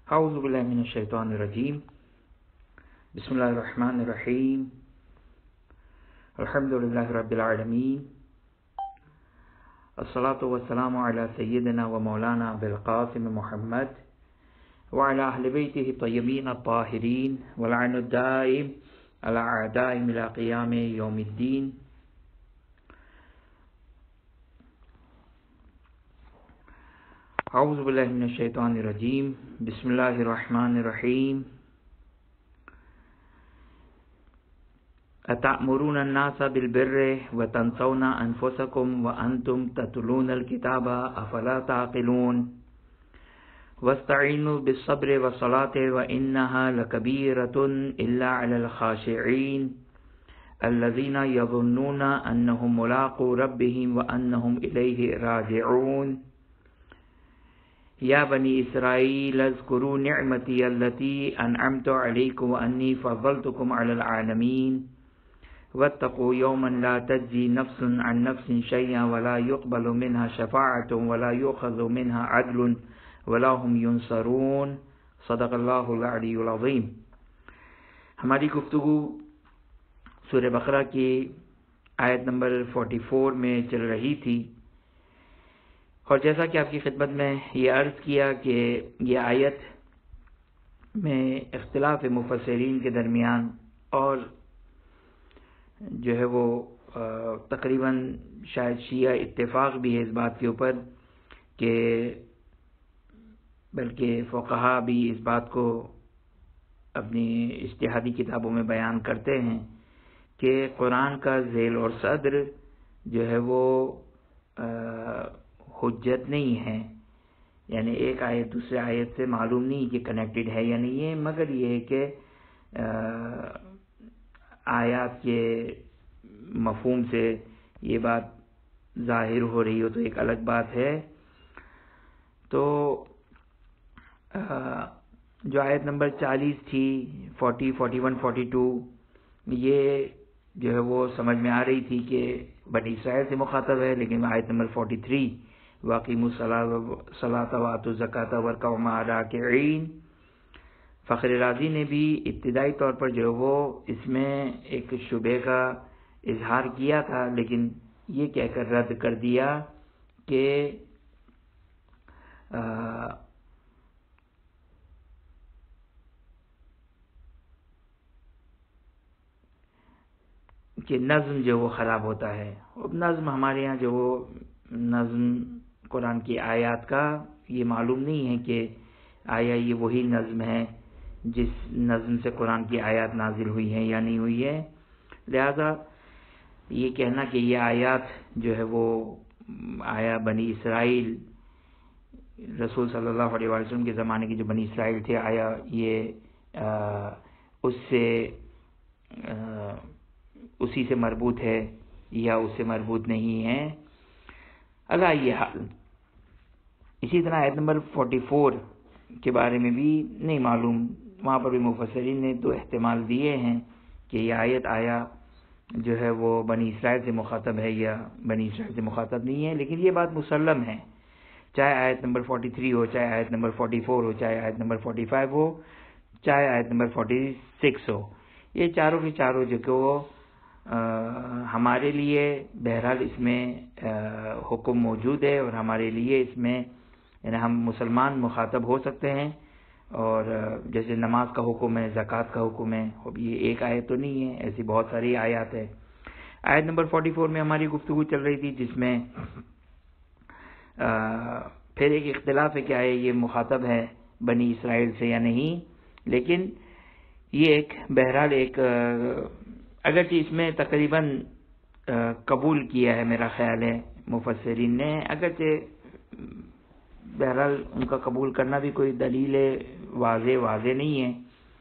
اعوذ باللہ من الشیطان الرجیم بسم اللہ الرحمن الرحیم الحمد للہ رب العالمین الصلاة والسلام علی سیدنا و مولانا بالقاسم محمد وعلى اہل بیتہ الطیبین الطاہرین واللعن الدائم علی اعدائهم الى قیام یوم الدین. اعوذ باللہ من الشیطان الرجیم بسم اللہ الرحمن الرحیم. اتأمرون الناس بالبر وتنسون انفسکم وانتم تتلون الکتاب افلا تعقلون واستعینوا بالصبر والصلاة وانها لکبیرۃ الا علی الخاشعین الذین یظنون انہم ملاقو ربہم وانہم الیہ راجعون. یا بنی اسرائیل اذکروا نعمتی التی انعمت علیکم وانی فضلتکم علی العالمین واتقوا یوما لا تجزی نفس عن نفس شیئا ولا يقبل منها شفاعة ولا يؤخذ منها عدل ولا هم ينصرون. صدق اللہ العلی العظیم. ہماری گفتگو سورہ بقرہ کی آیت نمبر 44 میں چل رہی تھی، اور جیسا کہ آپ کی خدمت میں یہ عرض کیا کہ یہ آیت میں اختلاف مفسرین کے درمیان اور جو ہے وہ تقریباً شاید شیعہ اتفاق بھی ہے اس بات کے اوپر کہ بلکہ فقہا بھی اس بات کو اپنی اجتہادی کتابوں میں بیان کرتے ہیں کہ قرآن کا ذیل اور صدر جو ہے وہ حجت نہیں ہے، یعنی ایک آیت دوسرے آیت سے معلوم نہیں کہ کنیکٹڈ ہے یا نہیں ہے، مگر یہ ہے کہ آیات کے مفہوم سے یہ بات ظاہر ہو رہی ہو تو ایک الگ بات ہے. تو جو آیت نمبر 40 تھی 40 41 42 یہ جو ہے وہ سمجھ میں آ رہی تھی کہ بنی اسرائیل سے مخاطب ہے، لیکن آیت نمبر 43 واقیموا الصلاۃ وآتوا الزکاۃ وارکعوا مع الراکعین، فخر رازی نے بھی ابتدائی طور پر جو وہ اس میں ایک شبہ کا اظہار کیا تھا، لیکن یہ کہہ کر رد کر دیا کہ نظم جو وہ خراب ہوتا ہے. اب نظم ہمارے یہاں جو وہ نظم قرآن کی آیات کا یہ معلوم نہیں ہے کہ آیا یہ وہی نظم ہے جس نظم سے قرآن کی آیات نازل ہوئی ہیں یا نہیں ہوئی ہے. لہذا یہ کہنا کہ یہ آیات جو ہے وہ آیا بنی اسرائیل رسول صلی اللہ علیہ وسلم کے زمانے کی جو بنی اسرائیل تھے آیا یہ اسی سے مربوط ہے یا اس سے مربوط نہیں ہے. اللہ یہ حال. اسی طرح آیت نمبر 44 کے بارے میں بھی نہیں معلوم، وہاں پر بھی مفسرین نے دو احتمال دیے ہیں کہ یہ آیت آیا جو ہے وہ بنی اسرائیل سے مخاطب ہے یا بنی اسرائیل سے مخاطب نہیں ہے، لیکن یہ بات مسلم ہے، چاہے آیت نمبر 43 ہو، چاہے آیت نمبر 44 ہو، چاہے آیت نمبر 45 ہو، چاہے آیت نمبر 46 ہو. یہ چاروں کے چاروں جو کہ وہ ہمارے لیے بہرحال اس میں حکم موجود ہے، اور ہمارے لیے اس میں یعنی ہم مسلمان مخاطب ہو سکتے ہیں، اور جیسے نماز کا حکم ہے، زکوٰۃ کا حکم ہے. اب یہ ایک آیت تو نہیں ہے، ایسی بہت ساری آیات ہے. آیت نمبر 44 میں ہماری گفتگو چل رہی تھی جس میں پھر ایک اختلاف ہے کہ آئے یہ مخاطب ہے بنی اسرائیل سے یا نہیں، لیکن یہ ایک بہرحال ایک اگرچہ اس میں تقریباً قبول کیا ہے میرا خیال ہے مفسرین نے، اگرچہ بہرحال ان کا قبول کرنا بھی کوئی دلیل واضح نہیں ہے.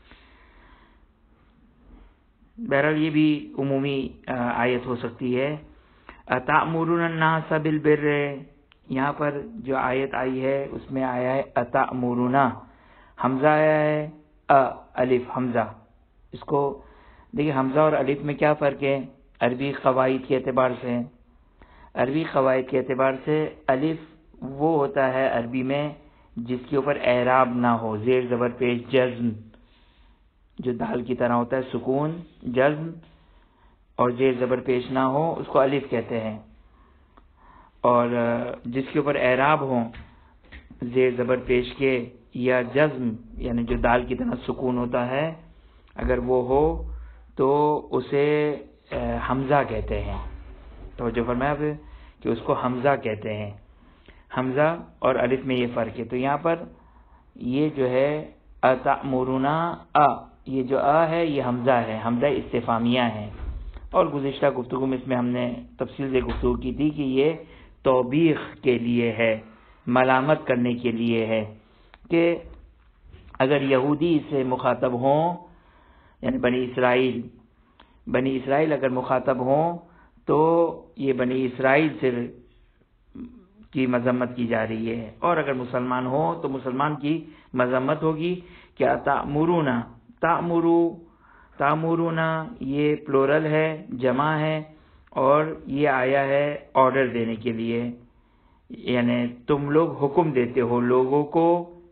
بہرحال یہ بھی عمومی آیت ہو سکتی ہے. اتأمرون الناس بالبر، یہاں پر جو آیت آئی ہے اس میں آیا ہے اتأمرون، حمزہ آیا ہے الف حمزہ. اس کو دیکھیں حمزہ اور الف میں کیا فرق ہے عربی قواعد کے اعتبار سے. عربی قواعد کے اعتبار سے الف وہ ہوتا ہے عربی میں جس کے اوپر اعراب نہ ہو، زیر زبر پیش جزم جو دال کی طرح ہوتا ہے، سکون جزم اور زیر زبر پیش نہ ہو اس کو الف کہتے ہیں، اور جس کے اوپر اعراب ہو زیر زبر پیش کے یا جزم یعنی جو دال کی طرح سکون ہوتا ہے اگر وہ ہو تو اسے حمزہ کہتے ہیں۔ توجہ فرمایا کہ اس کو حمزہ کہتے ہیں، حمزہ اور الف میں یہ فرق ہے۔ تو یہاں پر یہ جو ہے اتأمرون یہ جو ہے یہ حمزہ ہے، حمزہ استفہامیہ ہے، اور گزشتہ گفتگو میں اس میں ہم نے تفصیل سے گفتگو کی تھی کہ یہ توبیخ کے لیے ہے، ملامت کرنے کے لیے ہے، کہ اگر یہودی سے مخاطب ہوں یعنی بنی اسرائیل اگر مخاطب ہوں تو یہ بنی اسرائیل سے کی مذمت کی جا رہی ہے، اور اگر مسلمان ہو تو مسلمان کی مذمت ہوگی کہ تأمرون یہ پلورل ہے، جمع ہے، اور یہ آیا ہے آرڈر دینے کے لیے، یعنی تم لوگ حکم دیتے ہو لوگوں کو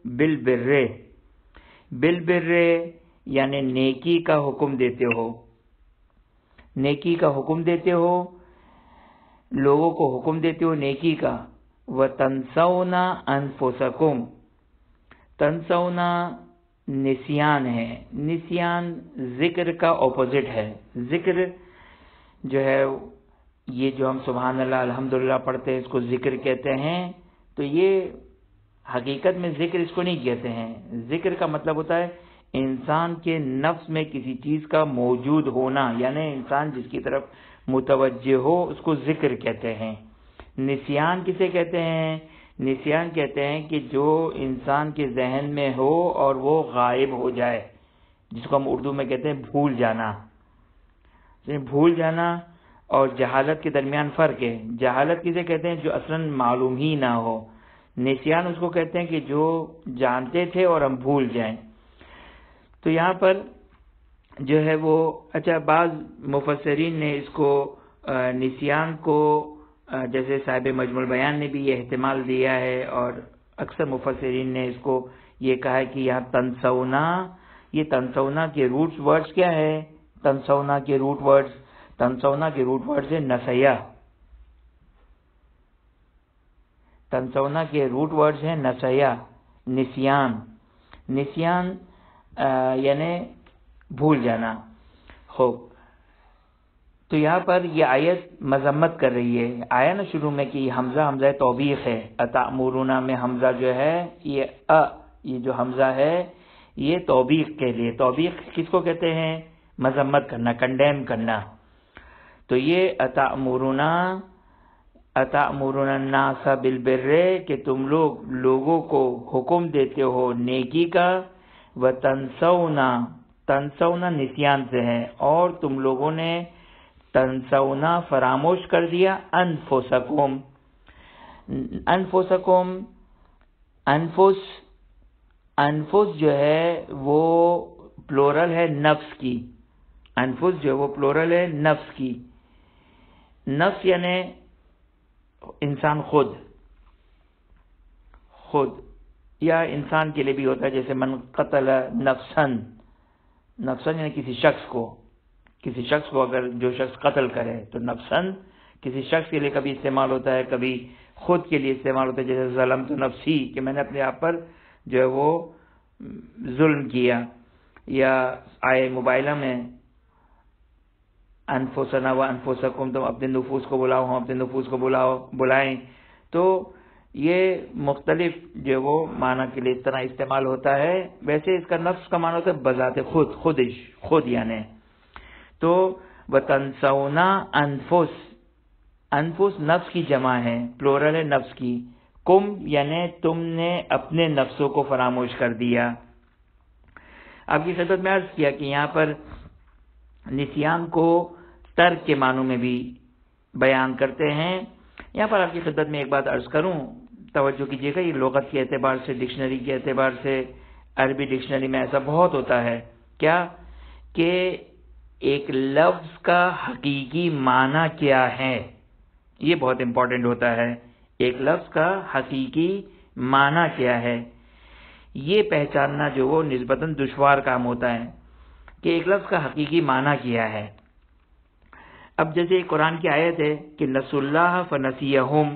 بالبر یعنی نیکی کا حکم دیتے ہو، نیکی کا حکم دیتے ہو، لوگوں کو حکم دیتے ہو نیکی کا۔ وَتَنْسَوْنَ أَنفُسَكُمْ، تنسونا نسیان ہے، نسیان ذکر کا اپوزٹ ہے، ذکر جو ہے یہ جو ہم سبحان اللہ الحمدللہ پڑھتے ہیں اس کو ذکر کہتے ہیں، تو یہ حقیقت میں ذکر اس کو نہیں کہتے ہیں۔ ذکر کا مطلب ہوتا ہے انسان کے نفس میں کسی چیز کا موجود ہونا، یعنی انسان جس کی طرف متوجہ ہو اس کو ذکر کہتے ہیں۔ نسیان کسے کہتے ہیں؟ نسیان کہتے ہیں کہ جو انسان کے ذہن میں ہو اور وہ غائب ہو جائے، جس کو ہم اردو میں کہتے ہیں بھول جانا۔ بھول جانا اور جہالت کے درمیان فرق ہے۔ جہالت کسے کہتے ہیں؟ جو اصلاً معلوم ہی نہ ہو۔ نسیان اس کو کہتے ہیں کہ جو جانتے تھے اور ہم بھول جائیں۔ تو یہاں پر جو ہے وہ بعض مفسرین نے اس کو نسیان کو جیسے صاحب مجموع البیان نے بھی یہ احتمال دیا ہے، اور اکثر مفسرین نے اس کو یہ کہا ہے کہ یہاں تنسونا، یہ تنسونا کے روٹ ورڈز کیا ہے؟ تنسونا کے روٹ ورڈز ہے نسیہ، تنسونا کے روٹ ورڈز ہیں نسیہ، نسیان یعنی بھول جانا۔ خوب، تو یہاں پر یہ آیت مذمت کر رہی ہے۔ آیا نا شروع میں کہ حمزہ توبیخ ہے، اتأمرون میں حمزہ جو ہے یہ جو حمزہ ہے یہ توبیخ کے لیے، توبیخ کس کو کہتے ہیں؟ مذمت کرنا، کنڈیم کرنا۔ تو یہ اتأمرون الناس بالبر کہ تم لوگوں کو حکم دیتے ہو نیکی کا، تنسونا نسیان سے ہے، اور تم لوگوں نے تنسونا فراموش کر دیا انفسکم، انفس جو ہے وہ پلورل ہے نفس کی، انفس جو ہے وہ پلورل ہے نفس کی، نفس یعنی انسان خود یا انسان کے لیے بھی ہوتا ہے، جیسے من قتل نفسن یعنی کسی شخص کو اگر جو شخص قتل کرے تو نفسن کسی شخص کے لیے کبھی استعمال ہوتا ہے، کبھی خود کے لیے استعمال ہوتا ہے، جیسے ظلمت نفسی کہ میں نے اپنے آپ پر جو ہے وہ ظلم کیا، یا آئے مبائلہ میں انفسنا و انفسکم، تم اپنے نفوس کو بلاؤ، ہم اپنے نفوس کو بلائیں۔ تو یہ مختلف جو وہ معنی کے لیے اس طرح استعمال ہوتا ہے۔ ویسے اس کا نفس کا معنی ہوتا ہے بذات خود یعنی۔ تو وَتَنْسَوْنَا انفس نفس کی جمع ہے، پلورل ہے نفس کی، کم یعنی تم نے اپنے نفسوں کو فراموش کر دیا۔ آپ کی خدمت میں عرض کیا کہ یہاں پر نسیان کو ترک کے معنوں میں بھی بیان کرتے ہیں۔ یہاں پر آپ کی خدمت میں ایک بات عرض کروں، توجہ کیجیے گا، یہ لغت کے اعتبار سے، ڈکشنری کے اعتبار سے، عربی ڈکشنری میں ایسا بہت ہوتا ہے کیا کہ ایک لفظ کا حقیقی معنی کیا ہے، یہ بہت امپورٹنٹ ہوتا ہے۔ ایک لفظ کا حقیقی معنی کیا ہے، یہ پہچاننا جو وہ نسبتاً دشوار کام ہوتا ہے کہ ایک لفظ کا حقیقی معنی کیا ہے۔ اب جیسے قرآن کی آیت ہے کہ نسوا اللہ فنسیہم،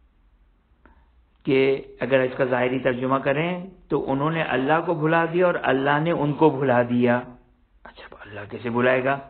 کہ اگر اس کا ظاہری ترجمہ کریں تو انہوں نے اللہ کو بھلا دیا اور اللہ نے ان کو بھلا دیا۔ اچھا اللہ کیسے بھلائے گا؟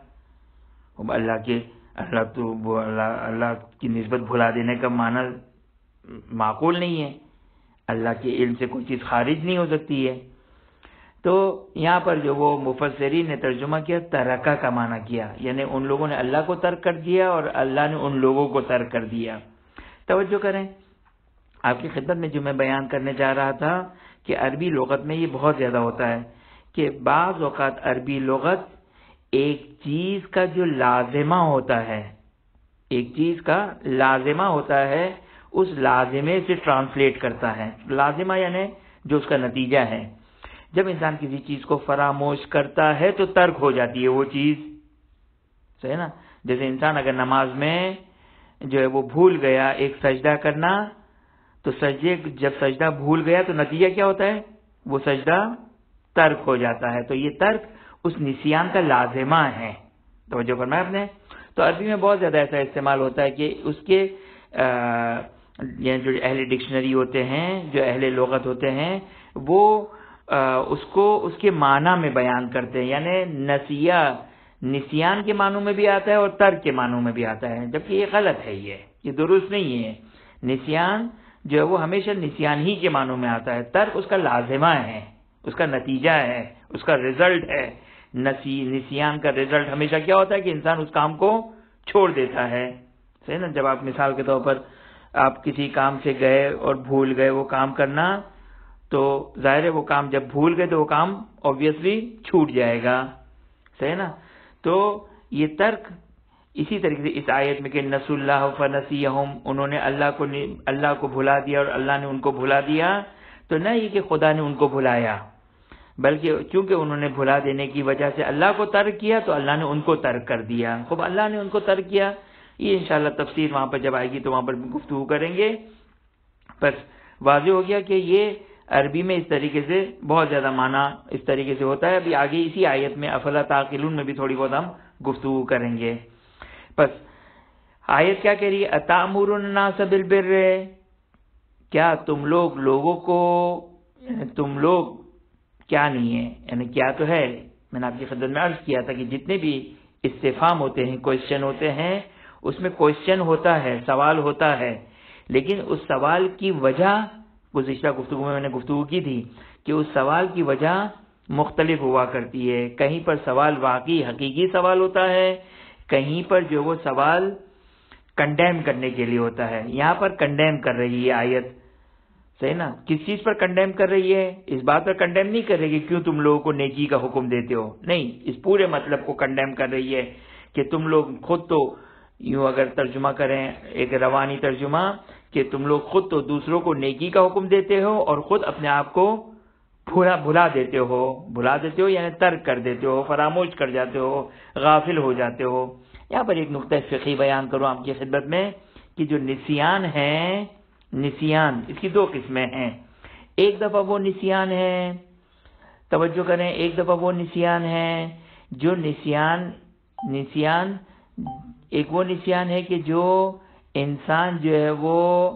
اللہ کی نسبت بھلا دینے کا معنی معقول نہیں ہے، اللہ کے علم سے کوئی چیز خارج نہیں ہو سکتی ہے۔ تو یہاں پر جو وہ مفسرین نے ترجمہ کیا، ترکہ کا معنی کیا، یعنی ان لوگوں نے اللہ کو ترک کر دیا اور اللہ نے ان لوگوں کو ترک کر دیا۔ توجہ کریں، آپ کی خدمت میں جو میں بیان کرنے جا رہا تھا کہ عربی لغت میں یہ بہت زیادہ ہوتا ہے کہ بعض اوقات عربی لغت ایک چیز کا جو لازمہ ہوتا ہے، ایک چیز کا لازمہ ہوتا ہے، اس لازمے سے ٹرانسلیٹ کرتا ہے۔ لازمہ یعنی جو اس کا نتیجہ ہے۔ جب انسان کسی چیز کو فراموش کرتا ہے تو ترک ہو جاتی ہے وہ چیز، صحیح نا؟ جیسے انسان اگر نماز میں جو ہے وہ بھول گیا ایک سجدہ کرنا، تو جب سجدہ بھول گیا تو نتیجہ کیا ہوتا ہے؟ وہ سجدہ ترک ہو جاتا ہے۔ تو یہ ترک اس نسیان کا لازمہ ہے۔ توجہ کرنا ہے آپ نے۔ تو عربی میں بہت زیادہ ایسا استعمال ہوتا ہے کہ اس کے یعنی جو اہل ڈکشنری ہوتے ہیں، جو اہل لغت ہوتے ہیں، وہ اس کو اس کے معنی میں بیان کرتے ہیں، یعنی نسیان کے معنوں میں بھی آتا ہے اور ترک کے معنوں میں بھی آتا ہے، جبکہ یہ غلط ہے، یہ درست نہیں ہے۔ نسیان جو ہے وہ ہمیشہ نسیان ہی کے معنوں میں آتا ہے، ترک اس کا لازمہ ہے، اس کا نتیجہ ہے، اس کا رزلٹ ہے۔ نسیان کا رزلٹ ہمیشہ کیا ہوتا ہے کہ انسان اس کام کو چھوڑ دیتا ہے، صحیح نا؟ جب آپ مثال کے طور پر آپ کسی کام سے گئے اور بھول گئے وہ کام کرنا، تو ظاہر ہے وہ کام جب بھول گئے تو وہ کام obviously چھوٹ جائے گا، صحیح نا؟ تو یہ ترک اسی طریقے سے اس آیت میں کہ نسوا اللہ فنسیہم، انہوں نے اللہ کو بھلا دیا اور اللہ نے ان کو بھلا دیا، تو نہ یہ کہ خدا نے ان کو بھلایا، بلکہ چونکہ انہوں نے بھلا دینے کی وجہ سے اللہ کو ترک کیا تو اللہ نے ان کو ترک کر دیا۔ خوب اللہ نے ان کو ترک کیا، یہ انشاءاللہ تفسیر وہاں پر جب آئے گی تو وہاں پر گفتگو کریں گے۔ بس واضح ہو گیا کہ یہ عربی میں اس طریقے سے بہت زیادہ معنی اس طریقے سے ہوتا ہے۔ ابھی آگے اسی آیت میں افلا تعقلون میں بھی تھوڑی بہت ہم گفتگو کریں گے۔ بس آیت کیا کہہ رہی ہے؟ اتامرون الناس بالبر، کیا تم لوگوں کو، یعنی تم لوگ کیا نہیں ہے، یعنی کیا تو ہے۔ میں نے آپ کی خدمت میں عرض کیا تھا کہ جتنے بھی استفہام ہوتے ہیں، کوئسچن ہوتے ہیں، اس میں کوئسچن ہوتا ہے، سوال ہوتا ہے، لیکن اس سوال کی وجہ گزشتہ گفتگو میں نے گفتگو کی تھی کہ اس سوال کی وجہ مختلف ہوا کرتی ہے۔ کہیں پر سوال واقعی حقیقی سوال ہوتا ہے، کہیں پر جو وہ سوال کنڈیم کرنے کے لیے ہوتا ہے۔ یہاں پر کنڈیم کر رہی ہے آیت، صحیح نا؟ کس چیز پر کنڈیم کر رہی ہے؟ اس بات پر کنڈیم نہیں کر رہی کہ کیوں تم لوگوں کو نیکی کا حکم دیتے ہو، نہیں، اس پورے مطلب کو کنڈیم کر رہی ہے کہ تم لوگ خود تو، یوں اگر ترجمہ کریں ایک روانی ترجمہ، کہ تم لوگ خود تو دوسروں کو نیکی کا حکم دیتے ہو اور خود اپنے آپ کو بھلا دیتے ہو یعنی ترک کر دیتے ہو، فراموش کر جاتے ہو، غافل ہو جاتے ہو۔ یہاں پر ایک نقطہ فقہی بیان کروں آپ کی خدمت میں کہ جو نسیان ہے، نسیان اس کی دو قسمیں ہیں۔ ایک دفعہ وہ نسیان ہے، توجہ کریں، ایک دفعہ وہ نسیان ہے جو نسیان ایک وہ نسیان ہے کہ جو انسان جو ہے وہ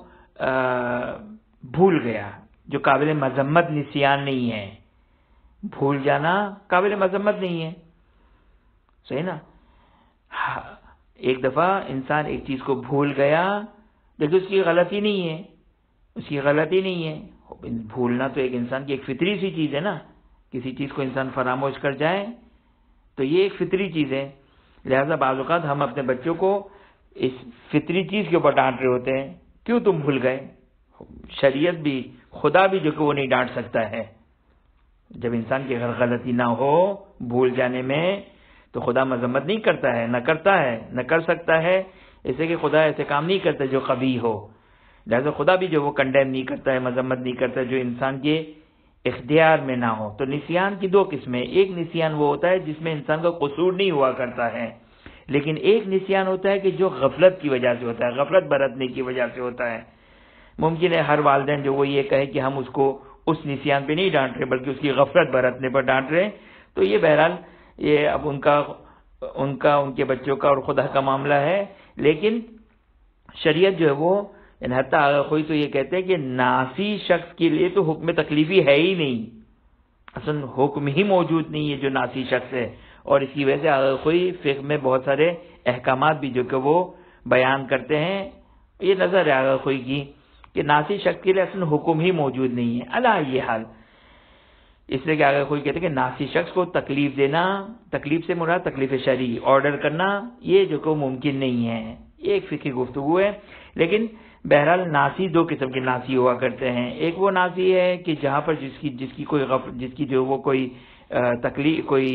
بھول گیا، جو قابل مذمت نسیان نہیں ہے۔ بھول جانا قابل مذمت نہیں ہے، صحیح نا؟ ایک دفعہ انسان ایک چیز کو بھول گیا لیکن اس کی غلطی نہیں ہے، بھولنا تو ایک انسان کی ایک فطری سی چیز ہے نا، کسی چیز کو انسان فراموش کر جائے تو یہ ایک فطری چیز ہے۔ لہذا بعض اوقات ہم اپنے بچوں کو اس فطری چیز کے اوپر ڈانٹ رہے ہوتے ہیں، کیوں تم بھول گئے؟ شریعت بھی، خدا بھی جو کہ وہ نہیں ڈانٹ سکتا ہے۔ جب انسان کی غلطی نہ ہو بھول جانے میں تو خدا مذمت نہیں کرتا ہے، نہ کر سکتا ہے، اسے کہ خدا ایسے کام نہیں کرتا جو قبیح ہو۔ لہذا خدا بھی جو وہ کنڈیم نہیں کرتا ہے، مذمت نہیں کرتا ہے جو انسان کے اختیار میں نہ ہو۔ تو نسیان کی دو قسمیں، ایک نسیان وہ ہوتا ہے جس میں انسان کا قصور نہیں ہوا کرتا ہے، لیکن ایک نسیان ہوتا ہے کہ جو غفلت کی وجہ سے ہوتا ہے، غفلت برتنے کی وجہ سے ہوتا ہے۔ ممکن ہے ہر والدین جو وہ یہ کہے کہ ہم اس کو اس نسیان پہ نہیں ڈانٹ رہے بلکہ اس کی غفلت برتنے پر ڈانٹ رہے. تو یہ بہرحال یہ اب ان کے بچوں کا اور خدا کا معاملہ ہے. لیکن شریعت جو ہے وہ حتیٰ کوئی تو یہ کہتے ہیں کہ ناسی شخص کے لیے تو حکم تکلیفی ہے ہی نہیں، اصل حکم ہی موجود نہیں ہے جو ناسی شخص ہے. اور اس کی وجہ سے کوئی فقہ میں بہت سارے احکامات بھی جو کہ وہ بیان کرتے ہیں. یہ نظر ہے کوئی کی کہ ناسی شخص کے لیے اصل حکم ہی موجود نہیں ہے. اللہ یہ حال اس لیے کہ اگر کوئی کہتے ہیں کہ ناسی شخص کو تکلیف دینا، تکلیف سے مراد تکلیف شرعی آرڈر کرنا، یہ جو کہ ممکن نہیں ہے. یہ ایک فقہی گفتگو ہے. لیکن بہرحال ناسی دو قسم کے ناسی ہوا کرتے ہیں. ایک وہ ناسی ہے کہ جہاں پر جس کی جو وہ کوئی تکلیف کوئی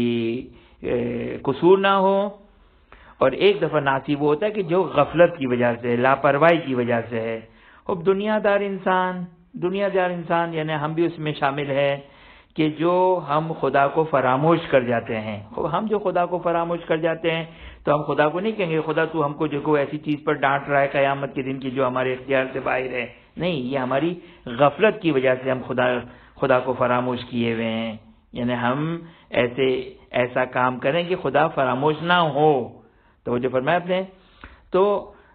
قصور نہ ہو، اور ایک دفعہ ناسی وہ ہوتا ہے کہ جو غفلت کی وجہ سے، لاپرواہی کی وجہ سے ہے. اب دنیا دار انسان یعنی ہم بھی اس میں شامل ہے کہ جو ہم خدا کو فراموش کر جاتے ہیں. ہم جو خدا کو فراموش کر جاتے ہیں تو ہم خدا کو نہیں کہیں گے خدا تو ہم کو جو کوئی ایسی چیز پر ڈانٹ رہا ہے قیامت کے دن کی جو ہمارے اختیار سے باہر ہے. نہیں، یہ ہماری غفلت کی وجہ سے ہم خدا کو فراموش کیے ہوئے ہیں. یعنی ہم ایسا کام کریں کہ خدا فراموش نہ ہو. تو جو فرمایا آپ نے تو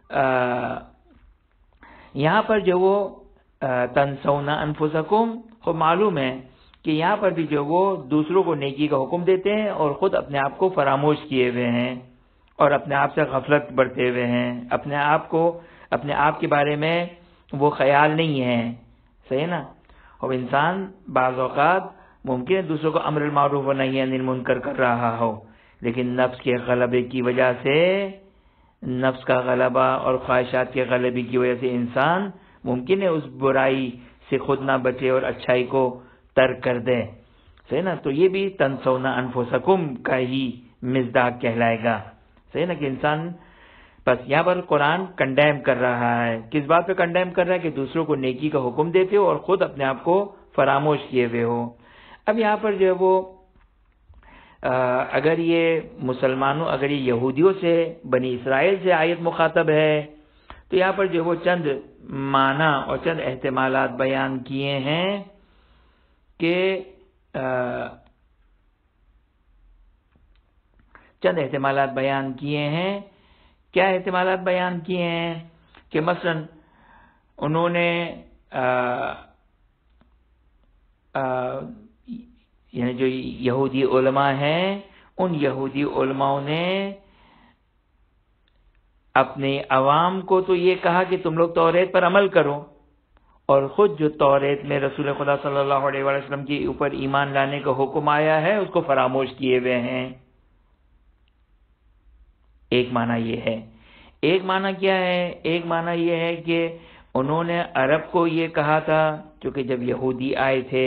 یہاں پر جو وہ تنسون انفسکم، خود معلوم ہے کہ یہاں پر بھی جو وہ دوسروں کو نیکی کا حکم دیتے ہیں اور خود اپنے آپ کو فراموش کیے ہوئے ہیں اور اپنے آپ سے غفلت برتے ہوئے ہیں. اپنے آپ کے بارے میں وہ خیال نہیں ہے. صحیح نا؟ اور انسان بعض اوقات ممکن ہے دوسروں کو امر المعروف و نہی عن المنکر کر رہا ہو، لیکن نفس کے غلبے کی وجہ سے، نفس کا غلبہ اور خواہشات کے غلبے کی وجہ سے انسان ممکن ہے اس برائی سے خود نہ بچے اور اچھائی کو ترک کر دے. صحیح نا؟ تو یہ بھی تنسون انفسکم کا ہی مصداق کہلائے گا. صحیح نا؟ کہ انسان بس یہاں پر قرآن کنڈیم کر رہا ہے. کس بات پہ کنڈیم کر رہا ہے؟ کہ دوسروں کو نیکی کا حکم دیتے ہو اور خود اپنے آپ کو فراموش کیے ہوئے ہو. اب یہاں پر جو ہے وہ اگر یہ یہودیوں سے، بنی اسرائیل سے آیت مخاطب ہے تو یہاں پر جو وہ چند معنی اور چند احتمالات بیان کیے ہیں کہ کیا احتمالات بیان کیے ہیں کہ مثلا انہوں نے یعنی جو یہودی علماء ہیں ان یہودی علماء نے اپنے عوام کو تو یہ کہا کہ تم لوگ توریت پر عمل کرو، اور خود جو توریت میں رسول خدا صلی اللہ علیہ وسلم کے اوپر ایمان لانے کا حکم آیا ہے اس کو فراموش کیے ہوئے ہیں. ایک معنی یہ ہے. ایک معنی کیا ہے؟ ایک معنی یہ ہے کہ انہوں نے عرب کو یہ کہا تھا، چونکہ جب یہودی آئے تھے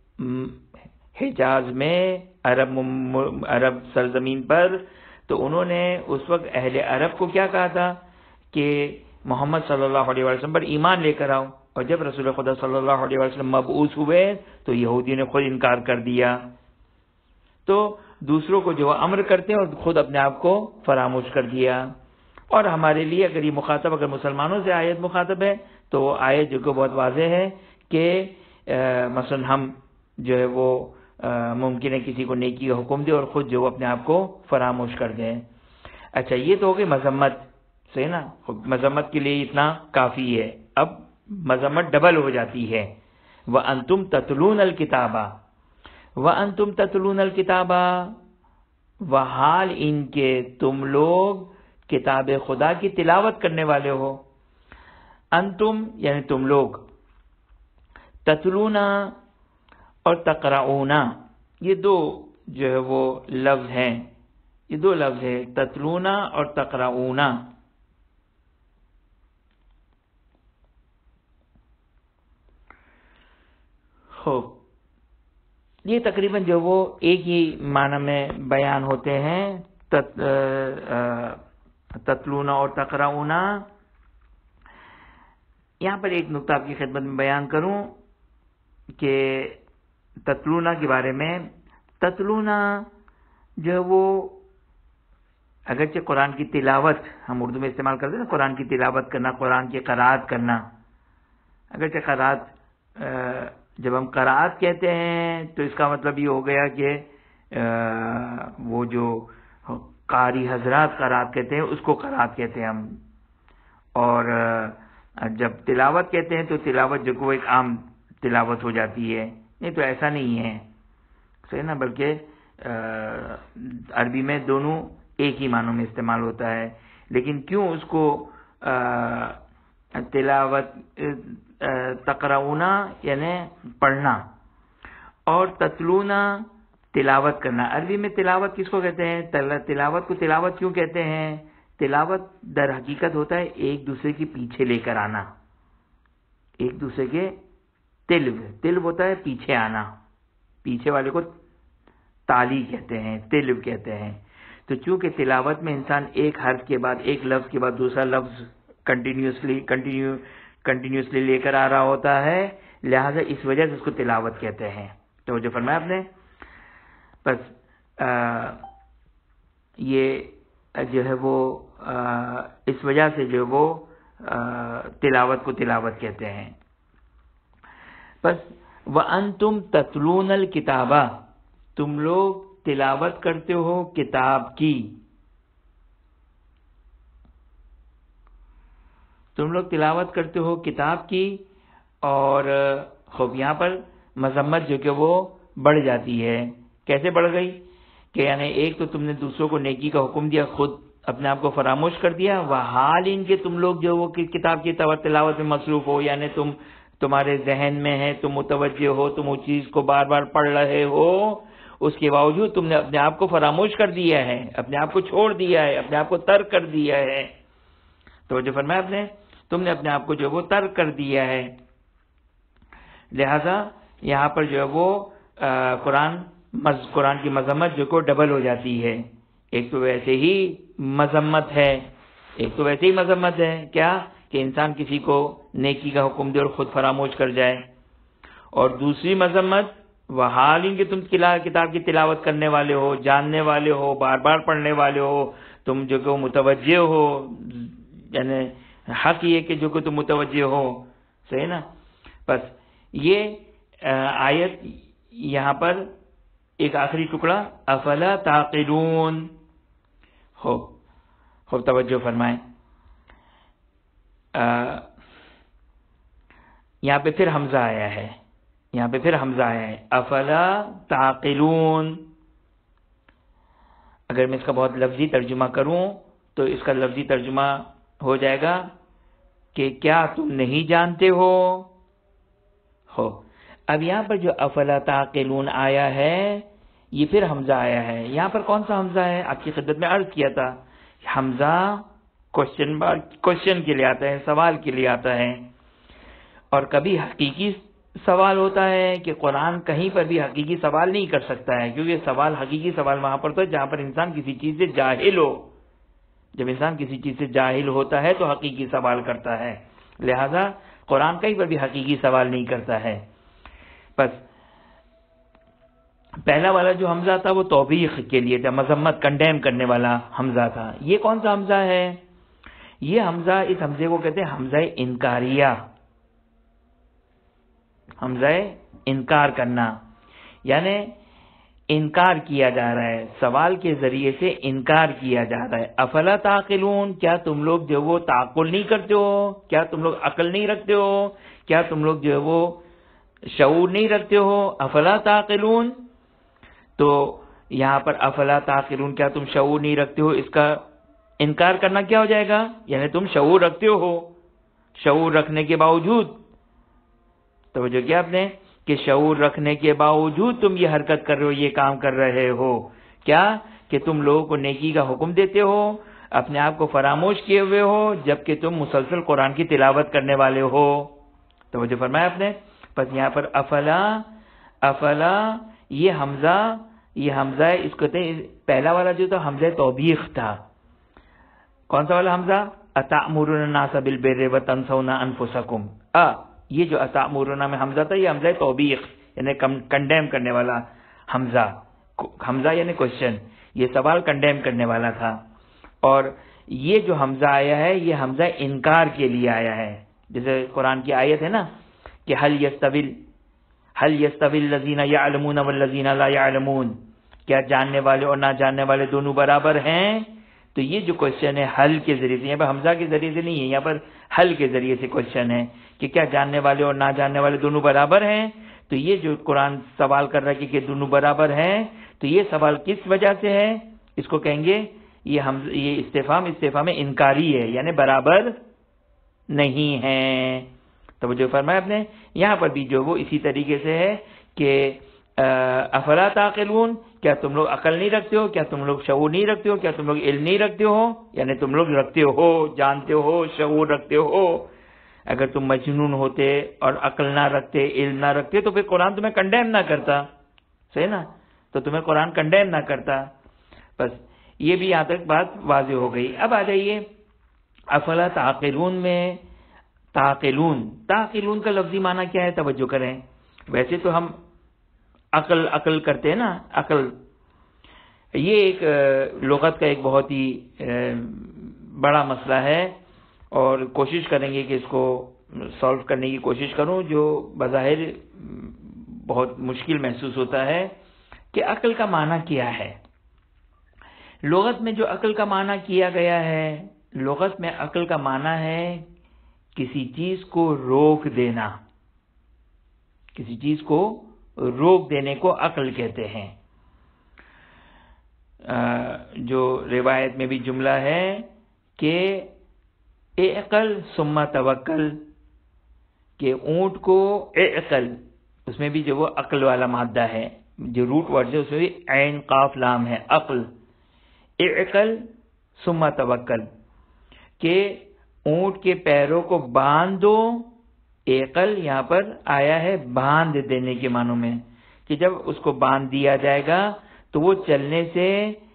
حجاز میں، عرب سرزمین پر، تو انہوں نے اس وقت اہل عرب کو کیا کہا تھا کہ محمد صلی اللہ علیہ وسلم پر ایمان لے کر آؤ. اور جب رسول خدا صلی اللہ علیہ وسلم مبعوث ہوئے تو یہودیوں نے خود انکار کر دیا. تو دوسروں کو جو امر کرتے ہیں اور خود اپنے آپ کو فراموش کر دیا. اور ہمارے لیے اگر یہ مخاطب، اگر مسلمانوں سے آیت مخاطب ہے تو وہ آیت جو کہ بہت واضح ہے کہ مثلا ہم جو ہے وہ ممکن ہے کسی کو نیکی کا حکم دے اور خود جو اپنے آپ کو فراموش کر دیں. اچھا، یہ تو ہو گئی مذمت. صحیح نا؟ مذمت کے لیے اتنا کافی ہے. اب مذمت ڈبل ہو جاتی ہے. وَأَنْتُمْ تَتْلُونَ الْكِتَابَ، وَأَنْتُمْ تَتْلُونَ الْكِتَابَ، وحال ان کے تم لوگ کتاب خدا کی تلاوت کرنے والے ہو. انتم یعنی تم لوگ، تتلونا اور تقرؤنا، یہ دو جو ہے وہ لفظ ہیں، یہ دو لفظ ہیں، تتلونا اور تقرؤنا. یہ تقریباً جو وہ ایک ہی معنی میں بیان ہوتے ہیں، تتلونا اور تقرؤنا. یہاں پر ایک نقطہ آپ کی خدمت میں بیان کروں کہ تتلونا کے بارے میں، تتلونا جو ہے وہ اگرچہ قرآن کی تلاوت ہم اردو میں استعمال کرتے ہیں نا، قرآن کی تلاوت کرنا، قرآن کی قرأت کرنا، اگرچہ قرات، جب ہم قرات کہتے ہیں تو اس کا مطلب یہ ہو گیا کہ وہ جو قاری حضرات قرات کہتے ہیں اس کو قرات کہتے ہیں ہم، اور جب تلاوت کہتے ہیں تو تلاوت جو کو ایک عام تلاوت ہو جاتی ہے. نہیں تو ایسا نہیں ہے، صحیح نا، بلکہ عربی میں دونوں ایک ہی معنوں میں استعمال ہوتا ہے. لیکن کیوں اس کو تلاوت تقرؤنا یعنی پڑھنا اور تتلونا تلاوت کرنا، عربی میں تلاوت کس کو کہتے ہیں؟ تلاوت کو تلاوت کیوں کہتے ہیں؟ تلاوت در حقیقت ہوتا ہے ایک دوسرے کے پیچھے لے کر آنا، ایک دوسرے کے تلو ہوتا ہے پیچھے آنا، پیچھے والے کو تالی کہتے ہیں، تلو کہتے ہیں. تو چونکہ تلاوت میں انسان ایک حرف کے بعد ایک لفظ کے بعد دوسرا لفظ کنٹینیوسلی لے کر آ رہا ہوتا ہے، لہذا اس وجہ سے اس کو تلاوت کہتے ہیں. تو جو فرمایا آپ نے، بس یہ جو ہے وہ اس وجہ سے جو وہ تلاوت کو تلاوت کہتے ہیں. بس وَأَنْتُمْ تَتْلُونَ الْكِتَابَ، تم لوگ تلاوت کرتے ہو کتاب کی، تم لوگ تلاوت کرتے ہو کتاب کی. اور خوب یہاں پر مذمت جو کہ وہ بڑھ جاتی ہے. کیسے بڑھ گئی؟ کہ یعنی ایک تو تم نے دوسروں کو نیکی کا حکم دیا، خود اپنے آپ کو فراموش کر دیا. وحال ان کے تم لوگ جو وہ کتاب کی تلاوت میں مصروف ہو، یعنی تمہارے ذہن میں ہے، تم متوجہ ہو، تم اس چیز کو بار بار پڑھ رہے ہو، اس کے باوجود تم نے اپنے آپ کو فراموش کر دیا ہے، اپنے آپ کو چھوڑ دیا ہے، اپنے آپ کو ترک کر دیا ہے. تو جو فرمایا آپ نے، تم نے اپنے آپ کو جو وہ ترک کر دیا ہے. لہذا یہاں پر جو ہے وہ قرآن کی مذمت جو کو ڈبل ہو جاتی ہے. ایک تو ویسے ہی مذمت ہے، کیا کہ انسان کسی کو نیکی کا حکم دے اور خود فراموش کر جائے، اور دوسری مذمت وحال ان کے تم کتاب کی تلاوت کرنے والے ہو، جاننے والے ہو، بار بار پڑھنے والے ہو، تم جو کہ متوجہ ہو، یعنی حق یہ کہ جو کہ تم متوجہ ہو. صحیح نا. بس یہ آیت یہاں پر ایک آخری ٹکڑا افلا تعقلون. خوب توجہ فرمائیں، یہاں پہ پھر حمزہ آیا ہے، افلا تعقلون. اگر میں اس کا بہت لفظی ترجمہ کروں تو اس کا لفظی ترجمہ ہو جائے گا کہ کیا تم نہیں جانتے ہو. اب یہاں پر جو افلا تعقلون آیا ہے یہ پھر حمزہ آیا ہے. یہاں پر کون سا حمزہ ہے؟ آپ کی خدمت میں عرض کیا تھا، حمزہ کوشچن کے لیے آتا ہے، سوال کے لیے آتا ہے. اور کبھی حقیقی سوال ہوتا ہے کہ قرآن کہیں پر بھی حقیقی سوال نہیں کر سکتا ہے، کیونکہ حقیقی سوال وہاں پر تو ہے جہاں پر انسان کسی چیز سے جاہل ہو. جب انسان کسی چیز سے جاہل ہوتا ہے تو حقیقی سوال کرتا ہے، لہذا قرآن کہیں پر بھی حقیقی سوال نہیں کرتا ہے. بس پہلا والا جو حمزہ تھا وہ توبیخ کے لیے تھا، مذمت، کنڈیم کرنے والا حمزہ تھا. یہ کون سا حمزہ ہے؟ یہ حمزہ، اس حمزے کو کہتے ہیں حمزہ انکاریہ. حمزہ انکار کرنا، یعنی انکار کیا جا رہا ہے، سوال کے ذریعے سے انکار کیا جا رہا ہے. افلا تعقلون، کیا تم لوگ جو وہ تعقل نہیں کرتے ہو؟ کیا تم لوگ عقل نہیں رکھتے ہو؟ کیا تم لوگ جو ہے وہ شعور نہیں رکھتے ہو؟ افلا تعقلون. تو یہاں پر افلا تعقلون، کیا تم شعور نہیں رکھتے ہو، اس کا انکار کرنا کیا ہو جائے گا؟ یعنی تم شعور رکھتے ہو، شعور رکھنے کے باوجود، توجہ کیا آپ نے، کہ شعور رکھنے کے باوجود تم یہ حرکت کر رہے ہو، یہ کام کر رہے ہو. کیا کہ تم لوگوں کو نیکی کا حکم دیتے ہو، اپنے آپ کو فراموش کیے ہوئے ہو، جبکہ تم مسلسل قرآن کی تلاوت کرنے والے ہو. توجہ فرمایا آپ نے. بس یہاں پر افلا یہ حمزہ ہے، اس کو پہلا والا جو تھا حمزہ توبیخ تھا. کون سا والا حمزہ؟ اتأمرون الناس بالبر وتنسون انفسکم. یہ جو اتأمرون میں حمزہ تھا یہ حمزہ توبیخ یعنی کنڈیم کرنے والا حمزہ یعنی کوشچن، یہ سوال کنڈیم کرنے والا تھا. اور یہ جو حمزہ آیا ہے یہ حمزہ انکار کے لیے آیا ہے، جیسے قرآن کی آیت ہے نا کہ هل يستوي الذين يعلمون والذين لا يعلمون، کیا جاننے والے اور نہ جاننے والے دونوں برابر ہیں؟ تو یہ جو کوشچن ہے حل کے ذریعے سے، یہاں پر حمزہ کے ذریعے سے نہیں ہے، یہاں پر حل کے ذریعے سے کوشچن ہے کہ کیا جاننے والے اور نہ جاننے والے دونوں برابر ہیں؟ تو یہ جو قرآن سوال کر رہا ہے کہ دونوں برابر ہیں، تو یہ سوال کس وجہ سے ہے؟ اس کو کہیں گے یہ استفہام انکاری ہے، یعنی برابر نہیں ہے۔ توجہ فرمائے آپ نے، یہاں پر بھی جو وہ اسی طریقے سے ہے کہ افلا تعقلون، کیا تم لوگ عقل نہیں رکھتے ہو، کیا تم لوگ شعور نہیں رکھتے ہو، کیا تم لوگ علم نہیں رکھتے ہو؟ یعنی تم لوگ رکھتے ہو، جانتے ہو، شعور رکھتے ہو۔ اگر تم مجنون ہوتے اور عقل نہ رکھتے، علم نہ رکھتے، تو پھر قرآن تمہیں کنڈیم نہ کرتا، صحیح نا؟ تو تمہیں قرآن کنڈیم نہ کرتا۔ بس یہ بھی یہاں تک بات واضح ہو گئی۔ اب آ جائیے افلا تعقلون میں، تعقلون کا لفظی معنی کیا ہے؟ توجہ کریں۔ ویسے تو ہم عقل کرتے ہیں نا، عقل، یہ ایک لغت کا ایک بہت ہی بڑا مسئلہ ہے، اور کوشش کریں گے کہ اس کو سالو کرنے کی کوشش کروں، جو بظاہر بہت مشکل محسوس ہوتا ہے کہ عقل کا معنی کیا ہے۔ لغت میں جو عقل کا معنی کیا گیا ہے، لغت میں عقل کا معنی ہے کسی چیز کو روک دینا، کسی چیز کو روک دینے کو عقل کہتے ہیں۔ جو روایت میں بھی جملہ ہے کہ اعقل ثم توکل، کہ اونٹ کو اعقل، اس میں بھی جو وہ عقل والا مادہ ہے، جو روٹ ورڈ ہے اس میں بھی عین قاف لام ہے، عقل، اعقل ثم توکل، کہ اونٹ کے پیروں کو باندھ دو۔ اعقل یہاں پر آیا ہے باندھ دینے کے معنوں میں، کہ جب اس کو باندھ دیا جائے گا تو وہ چلنے سے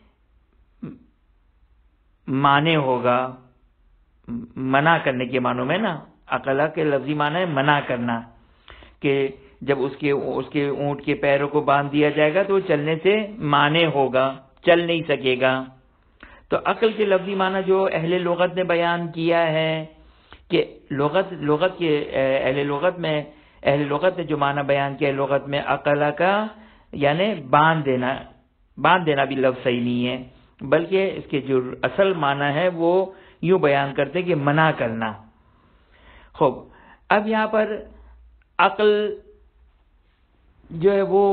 مانے ہوگا، منع کرنے کے معنوں میں نا، عقلہ کے لفظی معنی ہے منع کرنا، کہ جب اس کے اونٹ کے پیروں کو باندھ دیا جائے گا تو وہ چلنے سے مانے ہوگا، چل نہیں سکے گا۔ تو عقل کے لفظی معنی جو اہل لغت نے بیان کیا ہے کہ لغت کے اہل لغت نے جو معنی بیان کیا ہے لغت میں عقلہ کا، یعنی باندھ دینا بھی لفظ صحیح نہیں ہے، بلکہ اس کے جو اصل معنی ہے وہ یوں بیان کرتے ہیں کہ منع کرنا۔ خوب، اب یہاں پر عقل جو ہے وہ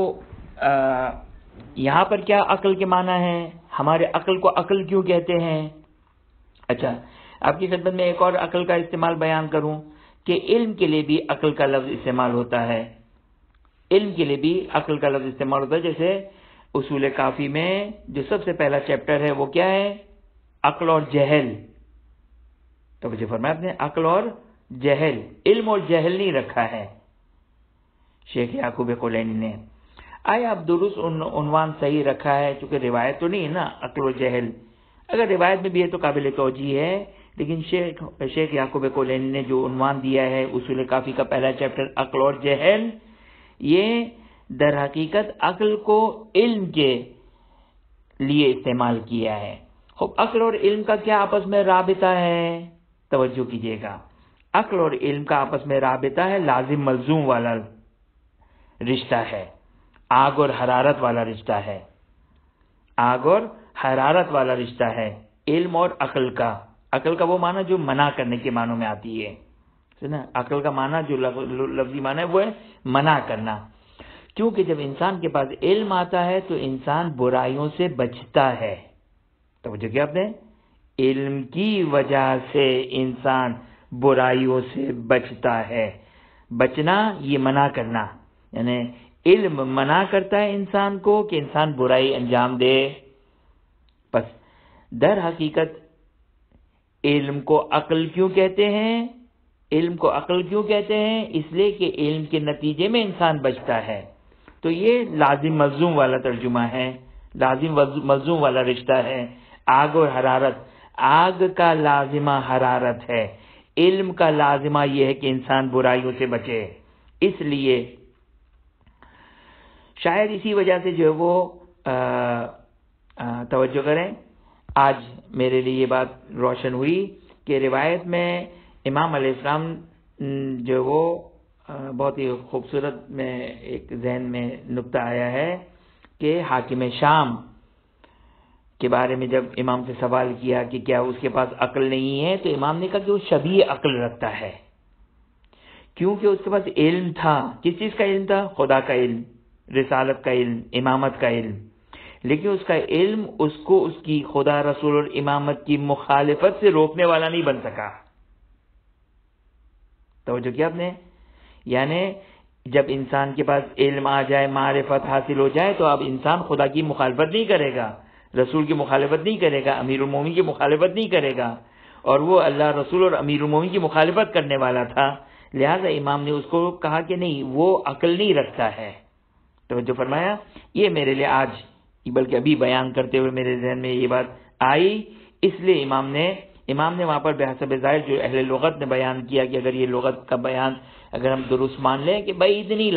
یہاں پر کیا عقل کے معنی ہے؟ ہمارے عقل کو عقل کیوں کہتے ہیں؟ اچھا، آپ کی خدمت میں ایک اور عقل کا استعمال بیان کروں کہ علم کے لیے بھی عقل کا لفظ استعمال ہوتا ہے، علم کے لیے بھی عقل کا لفظ استعمال ہوتا ہے۔ جیسے اصول کافی میں جو سب سے پہلا چیپٹر ہے وہ کیا ہے؟ عقل اور جہل۔ تو مجھے فرمایا آپ نے عقل اور جہل، علم اور جہل نہیں رکھا ہے شیخ یعقوب کلینی نے۔ آیا اب درست عنوان صحیح رکھا ہے؟ چونکہ روایت تو نہیں ہے نا عقل و جہل، اگر روایت میں بھی ہے تو قابل توجیہ ہے، لیکن شیخ یعقوب کلینی نے جو عنوان دیا ہے اصول کافی کا پہلا چیپٹر عقل اور جہل، یہ در حقیقت عقل کو علم کے لیے استعمال کیا ہے۔ عقل اور علم کا کیا آپس میں رابطہ ہے؟ توجہ کیجیے گا، عقل اور علم کا آپس میں رابطہ ہے، لازم ملزوم والا رشتہ ہے، آگ اور حرارت والا رشتہ ہے، آگ اور حرارت والا رشتہ ہے علم اور عقل کا۔ عقل کا وہ معنی جو منع کرنے کے معنوں میں آتی ہے، عقل کا معنی جو لفظی معنی ہے وہ ہے منع کرنا، کیونکہ جب انسان کے پاس علم آتا ہے تو انسان برائیوں سے بچتا ہے۔ توجہ کیا آپ نے؟ علم کی وجہ سے انسان برائیوں سے بچتا ہے۔ بچنا یہ منع کرنا، یعنی علم منع کرتا ہے انسان کو کہ انسان برائی انجام دے۔ بس در حقیقت علم کو عقل کیوں کہتے ہیں؟ علم کو عقل کیوں کہتے ہیں؟ اس لیے کہ علم کے نتیجے میں انسان بچتا ہے۔ تو یہ لازم ملزوم والا ترجمہ ہے، لازم ملزوم والا رشتہ ہے۔ آگ اور حرارت، آگ کا لازمہ حرارت ہے، علم کا لازمہ یہ ہے کہ انسان برائیوں سے بچے۔ اس لیے شاید اسی وجہ سے جو ہے وہ توجہ کریں، آج میرے لیے یہ بات روشن ہوئی کہ روایت میں امام علیہ السلام جو وہ بہت ہی خوبصورت میں ایک ذہن میں نکتہ آیا ہے کہ حاکم شام کے بارے میں جب امام سے سوال کیا کہ کیا اس کے پاس عقل نہیں ہے، تو امام نے کہا کہ وہ شبیہ عقل رکھتا ہے، کیونکہ اس کے پاس علم تھا۔ کس چیز کا علم تھا؟ خدا کا علم، رسالت کا علم، امامت کا علم، لیکن اس کا علم اس کو اس کی خدا، رسول اور امامت کی مخالفت سے روکنے والا نہیں بن سکا۔ توجہ کیا آپ نے؟ یعنی جب انسان کے پاس علم آ جائے، معرفت حاصل ہو جائے، تو اب انسان خدا کی مخالفت نہیں کرے گا، رسول کی مخالفت نہیں کرے گا، امیر المومنین کی مخالفت نہیں کرے گا، اور وہ اللہ، رسول اور امیر المومنین کی مخالفت کرنے والا تھا، لہذا امام نے اس کو کہا کہ نہیں، وہ عقل نہیں رکھتا ہے۔ تو جو فرمایا، یہ میرے لیے آج، بلکہ ابھی بیان کرتے ہوئے میرے ذہن میں یہ بات آئی، اس لیے امام نے وہاں پر بحسب ظاہر جو اہل لغت نے بیان کیا کہ اگر یہ لغت کا بیان اگر ہم درست مان لیں کہ بعید نہیں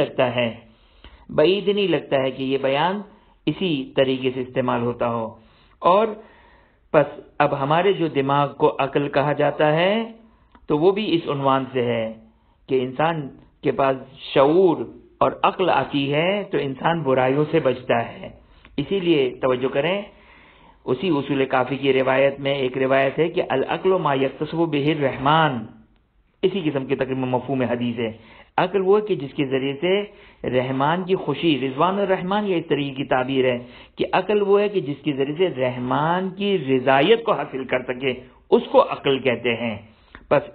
لگتا ہے کہ یہ بیان اسی طریقے سے استعمال ہوتا ہو۔ اور پس اب ہمارے جو دماغ کو عقل کہا جاتا ہے تو وہ بھی اس عنوان سے ہے کہ انسان کے پاس شعور اور عقل آتی ہے تو انسان برائیوں سے بچتا ہے۔ اسی لیے توجہ کریں، اسی اصول کافی کی روایت میں ایک روایت ہے کہ العقل ما یکتسب بہ الرحمن، اسی قسم کے تقریباً مفہوم حدیث ہے۔ عقل وہ ہے کہ جس کے ذریعے سے رحمان کی خوشی، رضوان الرحمان، یہ اس طریقے کی تعبیر ہے کہ عقل وہ ہے کہ جس کے ذریعے سے رحمان کی رضایت کو حاصل کر سکے، اس کو عقل کہتے ہیں۔ بس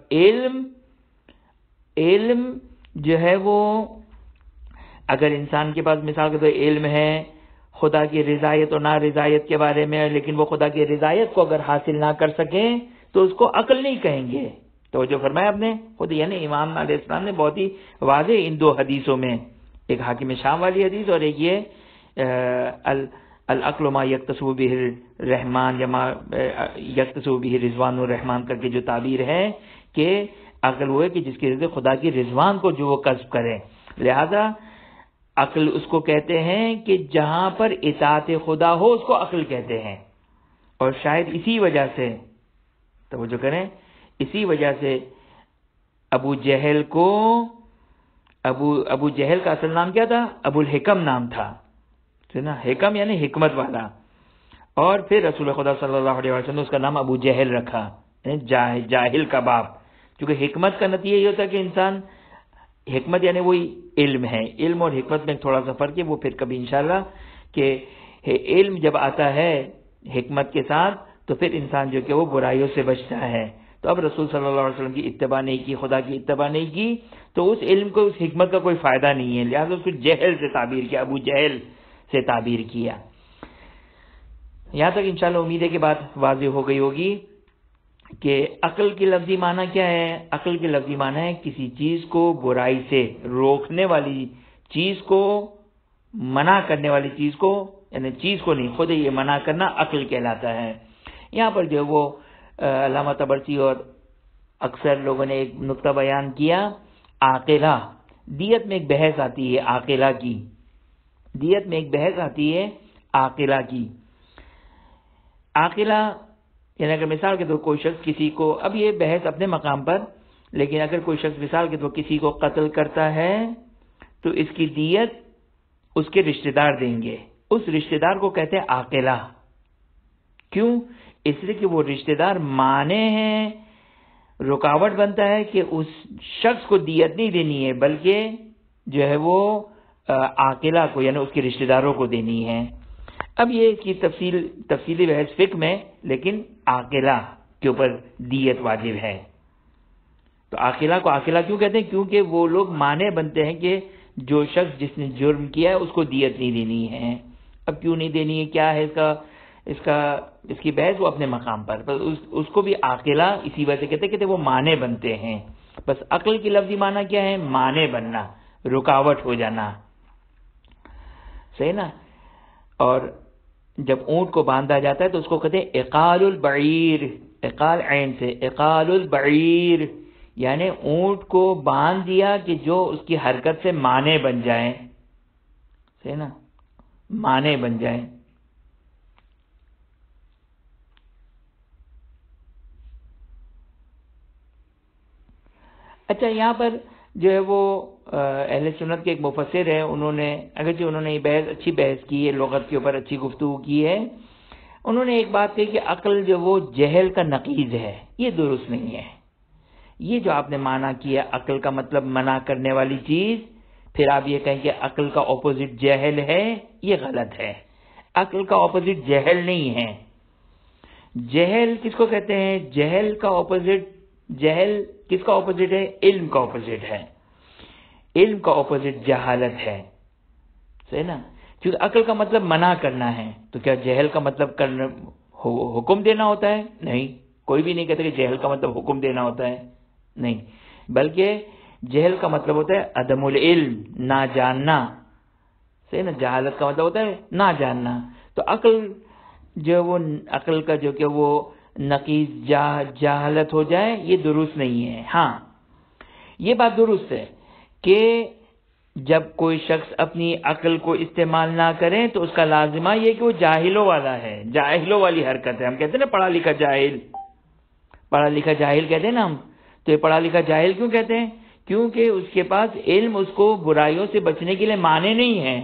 علم جو ہے وہ اگر انسان کے پاس مثال کے طور پر علم ہے خدا کی رضایت اور نارضایت کے بارے میں، لیکن وہ خدا کی رضایت کو اگر حاصل نہ کر سکیں تو اس کو عقل نہیں کہیں گے۔ تو جو فرمایا آپ نے خود، یعنی امام علیہ السلام نے بہت ہی واضح ان دو حدیثوں میں، ایک حاکم شام والی حدیث اور ایک یہ العقل ما یکتسب بہ الرحمن یا ما یکتسب بہ رضوان الرحمن کر کے جو تعبیر ہے کہ عقل وہ ہے کہ جس کے ذریعے خدا کی رضوان کو جو وہ کسب کرے، لہذا عقل اس کو کہتے ہیں کہ جہاں پر اطاعت خدا ہو اس کو عقل کہتے ہیں۔ اور شاید اسی وجہ سے، توجہ کریں، اسی وجہ سے ابو جہل کا اصل نام کیا تھا؟ ابو الحکم نام تھا، حکم یعنی حکمت والا، اور پھر رسول خدا صلی اللہ علیہ وسلم نے اس کا نام ابو جہل رکھا، یعنی جاہل کا باپ، کیونکہ حکمت کا نتیجہ یہ ہوتا ہے کہ انسان، حکمت یعنی وہی علم ہے، علم اور حکمت میں تھوڑا سا فرق ہے، وہ پھر کبھی انشاءاللہ، کہ علم جب آتا ہے حکمت کے ساتھ تو پھر انسان جو کہ وہ برائیوں سے بچتا ہے۔ تو اب رسول صلی اللہ علیہ وسلم کی اتباع نہیں کی، خدا کی اتباع نہیں کی، تو اس علم کو، اس حکمت کا کوئی فائدہ نہیں ہے، لہٰذا اس کو جہل سے تعبیر کیا، ابو جہل سے تعبیر کیا۔ یہاں تک انشاءاللہ امید ہے کہ بات واضح ہو گئی ہوگی کہ عقل کی لفظی معنی کیا ہے۔ عقل کی لفظی معنی ہے کسی چیز کو برائی سے روکنے والی چیز کو، منع کرنے والی چیز کو، یعنی چیز کو نہیں، خود یہ منع کرنا عقل کہلاتا ہے۔ یہاں پر جو وہ علامہ طبرسی اور اکثر لوگوں نے ایک نقطہ بیان کیا، عاقلہ، دیت میں ایک بحث آتی ہے عاقلہ کی، دیت میں ایک بحث آتی ہے عاقلہ کی۔ عاقلہ یعنی اگر مثال کے طور کوئی شخص کسی کو، اب یہ بحث اپنے مقام پر، لیکن اگر کوئی شخص مثال کے طور کسی کو قتل کرتا ہے تو اس کی دیت اس کے رشتہ دار دیں گے، اس رشتہ دار کو کہتے ہیں عاقلہ۔ کیوں؟ اس لیے کہ وہ رشتہ دار مانے ہیں، رکاوٹ بنتا ہے کہ اس شخص کو دیت نہیں دینی ہے، بلکہ جو ہے وہ عاقلہ کو، یعنی اس کے رشتہ داروں کو دینی ہے۔ اب یہ اس کی تفصیلی بحث فقہ میں، لیکن عاقلہ کے اوپر دیت واجب ہے۔ تو عاقلہ کو عاقلہ کیوں کہتے ہیں؟ کیونکہ وہ لوگ مانے بنتے ہیں کہ جو شخص جس نے جرم کیا ہے اس کو دیت نہیں دینی ہے۔ اب کیوں نہیں دینی ہے، کیا ہے اس کی بحث، وہ اپنے مقام پر، بس اس کو بھی عاقلہ اسی وجہ سے کہتے ہیں کہ وہ مانے بنتے ہیں۔ بس عقل کی لفظی معنی کیا ہے؟ مانے بننا، رکاوٹ ہو جانا، صحیح نا۔ اور جب اونٹ کو باندھا جاتا ہے تو اس کو کہتے ہیں اقال البعیر، اقال عین سے، اقال البعیر، یعنی اونٹ کو باندھ دیا کہ جو اس کی حرکت سے مانے بن جائیں، صحیح نا، مانے بن جائیں۔ اچھا یہاں پر جو ہے وہ اہل سنت کے ایک مفسر ہیں، انہوں نے اگرچہ انہوں نے یہ اچھی بحث کی ہے، لغت کے اوپر اچھی گفتگو کی ہے، انہوں نے ایک بات کہی کہ عقل جو وہ جہل کا نقیض ہے، یہ درست نہیں ہے۔ یہ جو آپ نے معنی کیا عقل کا مطلب منع کرنے والی چیز، پھر آپ یہ کہیں کہ عقل کا اپوزٹ جہل ہے، یہ غلط ہے۔ عقل کا اپوزٹ جہل نہیں ہے۔ جہل کس کو کہتے ہیں؟ جہل کا اپوزٹ، جہل کس کا اپوزٹ ہے؟ علم کا اپوزٹ ہے۔ علم کا اپوزٹ جہالت ہے، صحیح نا؟ کیونکہ عقل کا مطلب منع کرنا ہے، تو کیا جہل کا مطلب کرنا حکم دینا ہوتا ہے؟ نہیں، کوئی بھی نہیں کہتا کہ جہل کا مطلب حکم دینا ہوتا ہے، نہیں، بلکہ جہل کا مطلب ہوتا ہے عدم العلم، نہ جاننا، صحیح نا؟ جہالت کا مطلب ہوتا ہے نہ جاننا۔ تو عقل جو وہ عقل کا جو کہ وہ نقیض جہالت ہو جائے، یہ درست نہیں ہے۔ ہاں یہ بات درست ہے کہ جب کوئی شخص اپنی عقل کو استعمال نہ کرے تو اس کا لازمہ یہ کہ وہ جاہلوں والا ہے، جاہلوں والی حرکت ہے۔ ہم کہتے ہیں نا پڑھا لکھا جاہل، پڑھا لکھا جاہل کہتے ہیں نا ہم، تو یہ پڑھا لکھا جاہل کیوں کہتے ہیں؟ کیونکہ اس کے پاس علم اس کو برائیوں سے بچنے کے لیے مانے نہیں ہے،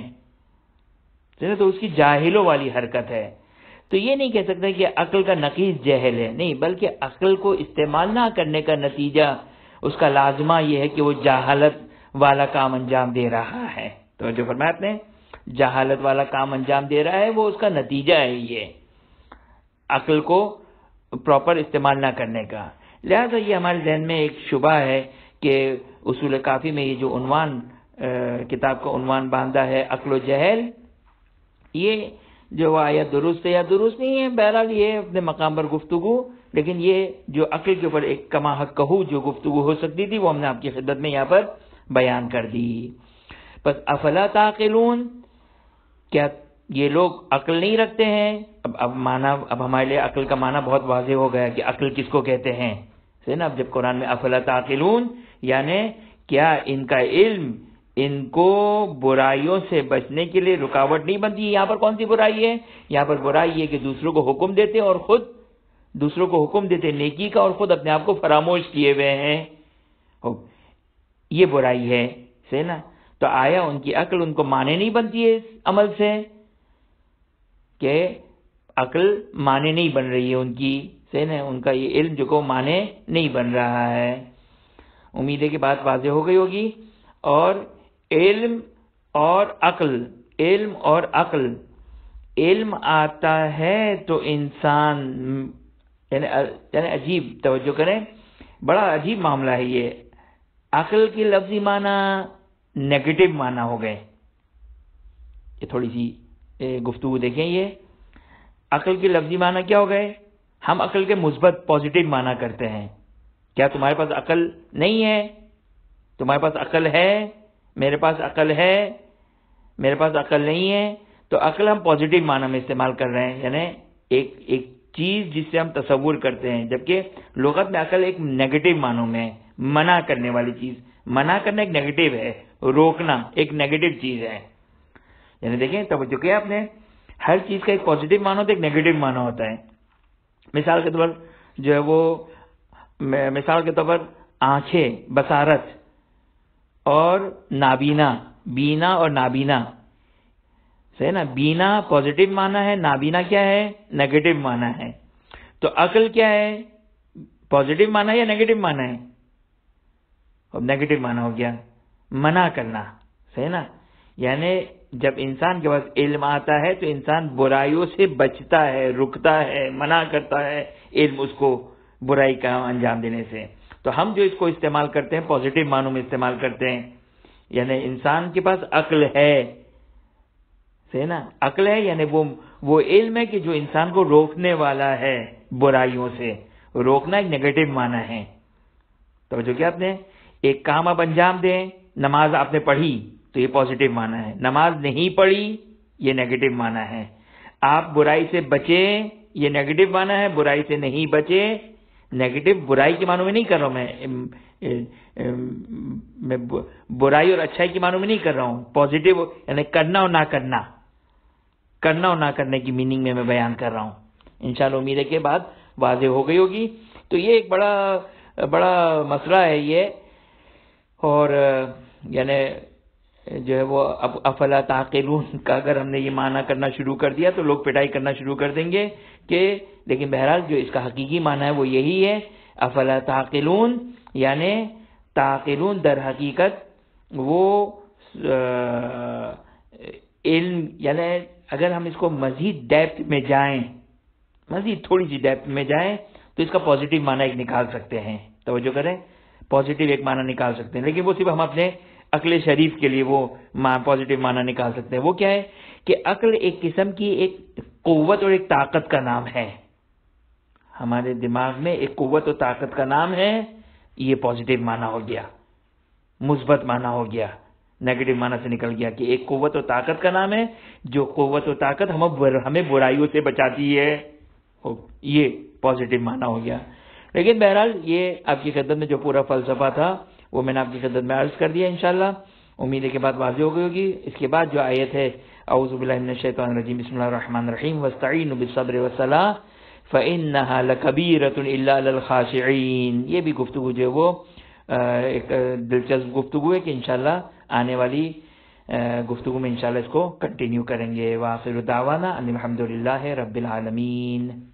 تو اس کی جاہلوں والی حرکت ہے۔ تو یہ نہیں کہہ سکتے کہ عقل کا نقیض جہل ہے، نہیں، بلکہ عقل کو استعمال نہ کرنے کا نتیجہ، اس کا لازمہ یہ ہے کہ وہ جہالت والا کام انجام دے رہا ہے۔ تو جو فرمایا آپ نے، جہالت والا کام انجام دے رہا ہے، وہ اس کا نتیجہ ہے، یہ عقل کو پراپر استعمال نہ کرنے کا۔ لہذا یہ ہمارے ذہن میں ایک شبہ ہے کہ اصول کافی میں یہ جو عنوان کتاب کا عنوان باندھا ہے عقل و جہل، یہ جو آیا درست ہے یا درست نہیں ہے، بہرحال یہ اپنے مقام پر گفتگو، لیکن یہ جو عقل کے اوپر ایک کما حق کہو جو گفتگو ہو سکتی تھی وہ ہم نے آپ کی خدمت میں یہاں پر بیان کر دی۔ بس افلا تعقلون، کیا یہ لوگ عقل نہیں رکھتے ہیں؟ اب ہمارے لیے عقل کا معنی بہت واضح ہو گیا کہ عقل کس کو کہتے ہیں، صحیح نا؟ اب جب قرآن میں افلا تعقلون، یعنی کیا ان کا علم ان کو برائیوں سے بچنے کے لیے رکاوٹ نہیں بنتی؟ یہاں پر کون سی برائی ہے؟ یہاں پر برائی ہے کہ دوسروں کو حکم دیتے اور خود دوسروں کو حکم دیتے نیکی کا اور خود اپنے آپ کو فراموش کیے ہوئے ہیں، یہ برائی ہے، صحیح نا؟ تو آیا ان کی عقل ان کو مانے نہیں بنتی ہے اس عمل سے، کہ عقل مانے نہیں بن رہی ہے ان کی، صحیح نا؟ ان کا یہ علم جو کو مانے نہیں بن رہا ہے۔ امید ہے کہ بات واضح ہو گئی ہوگی۔ اور علم اور عقل، علم اور عقل، علم آتا ہے تو انسان، یعنی عجیب توجہ کریں، بڑا عجیب معاملہ ہے یہ۔ عقل کی لفظی معنی نیگیٹو معنی ہو گئے، یہ تھوڑی سی گفتگو دیکھیں۔ یہ عقل کی لفظی معنی کیا ہو گئے؟ ہم عقل کے مثبت پازیٹیو معنی کرتے ہیں۔ کیا تمہارے پاس عقل نہیں ہے؟ تمہارے پاس عقل ہے، میرے پاس عقل ہے، میرے پاس عقل نہیں ہے، تو عقل ہم پازیٹیو معنی میں استعمال کر رہے ہیں، یعنی ایک چیز جس سے ہم تصور کرتے ہیں، جبکہ لغت میں عقل ایک نیگیٹو معنوں میں منع کرنے والی چیز، منع کرنا ایک نیگیٹو ہے، روکنا ایک نیگیٹو چیز ہے۔ یعنی دیکھیں توجہ کیا آپ نے، ہر چیز کا ایک پازیٹیو معنی ہوتا ہے، ایک نیگیٹو معنی ہوتا ہے۔ مثال کے طور پر جو ہے وہ، مثال کے طور پر آنکھیں، بصارت اور نابینا، بینا اور نابینا، صحیح نا؟ بینا پازیٹیو معنی ہے، نابینا کیا ہے؟ نیگیٹو معنی ہے۔ تو عقل کیا ہے؟ پازیٹیو معنی ہے یا نیگیٹو معنی ہے؟ اب نیگیٹو معنی ہو گیا، منع کرنا، صحیح نا؟ یعنی جب انسان کے پاس علم آتا ہے تو انسان برائیوں سے بچتا ہے، رکتا ہے، منع کرتا ہے، علم اس کو برائی کا انجام دینے سے۔ تو ہم جو اس کو استعمال کرتے ہیں پازیٹیو معنوں میں استعمال کرتے ہیں، یعنی انسان کے پاس عقل ہے، صحیح نا؟ عقل ہے یعنی وہ علم ہے کہ جو انسان کو روکنے والا ہے برائیوں سے، روکنا ایک نیگیٹو معنی ہے۔ توجہ کیا آپ نے، ایک کام آپ انجام دیں، نماز آپ نے پڑھی تو یہ پازیٹیو معنی ہے، نماز نہیں پڑھی یہ نیگیٹو معنی ہے۔ آپ برائی سے بچیں، یہ نیگیٹو معنی ہے، برائی سے نہیں بچے، نیگیٹو برائی کے معنوں میں نہیں کر رہا ہوں میں برائی اور اچھائی کے معنوں میں نہیں کر رہا ہوں، پازیٹیو یعنی کرنا اور نہ کرنا، کرنا اور نہ کرنے کی میننگ میں بیان کر رہا ہوں۔ انشاءاللہ امید ہے کہ بات واضح ہو گئی ہوگی۔ تو یہ ایک بڑا مسئلہ ہے یہ اور یعنی جو ہے وہ افلا تعقلون کا اگر ہم نے یہ معنی کرنا شروع کر دیا تو لوگ پٹائی کرنا شروع کر دیں گے کہ، لیکن بہرحال جو اس کا حقیقی معنی ہے وہ یہی ہے، افلا تعقلون، یعنی تعقلون در حقیقت وہ علم، یعنی اگر ہم اس کو مزید ڈیپتھ میں جائیں، مزید تھوڑی سی ڈیپتھ میں جائیں تو اس کا پازیٹیو معنی ایک نکال سکتے ہیں، توجہ کریں، پازیٹیو ایک معنی نکال سکتے ہیں، لیکن وہ صرف ہم اپنے عقل شریف کے لیے وہ پازیٹیو معنی نکال سکتے ہیں۔ وہ کیا ہے کہ عقل ایک قسم کی ایک قوت اور ایک طاقت کا نام ہے، ہمارے دماغ میں ایک قوت اور طاقت کا نام ہے، یہ پازیٹیو معنی ہو گیا، مثبت معنی ہو گیا، نیگیٹو معنی سے نکل گیا کہ ایک قوت اور طاقت کا نام ہے، جو قوت اور طاقت ہمیں برائیوں سے بچاتی ہے، یہ پازیٹیو معنی ہو گیا۔ لیکن بہرحال یہ آپ کی خدمت میں جو پورا فلسفہ تھا وہ میں نے آپ کی خدمت میں عرض کر دیا، انشاءاللہ امید ہے کہ بات واضح ہو گئی ہوگی۔ اس کے بعد جو آیت ہے اعوذ باللہ من الشیطان الرجیم بسم اللہ الرحمن الرحیم واستعینوا بالصبر والصلاۃ فانها لکبیرۃ الا علی الخاشعین، یہ بھی گفتگو جو ہے وہ ایک دلچسپ گفتگو ہے کہ انشاءاللہ آنے والی گفتگو میں انشاءاللہ اس کو کنٹینیو کریں گے۔ وآخر دعوانا ان الحمد للہ رب العالمین۔